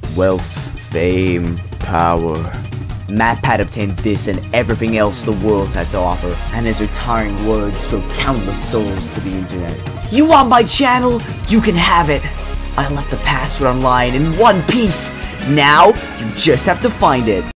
wealth, fame, power. Matpat obtained this and everything else the world had to offer, and his retiring words drove countless souls to the internet. You want my channel? You can have it! I left the password online in one piece! Now, you just have to find it!